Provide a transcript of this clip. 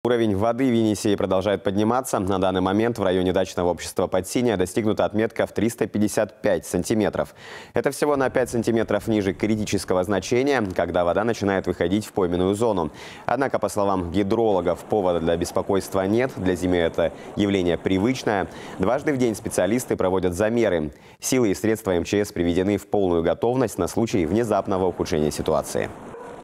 Уровень воды в Енисее продолжает подниматься. На данный момент в районе дачного общества Подсинья достигнута отметка в 355 сантиметров. Это всего на 5 сантиметров ниже критического значения, когда вода начинает выходить в пойменную зону. Однако, по словам гидрологов, повода для беспокойства нет. Для зимы это явление привычное. Дважды в день специалисты проводят замеры. Силы и средства МЧС приведены в полную готовность на случай внезапного ухудшения ситуации.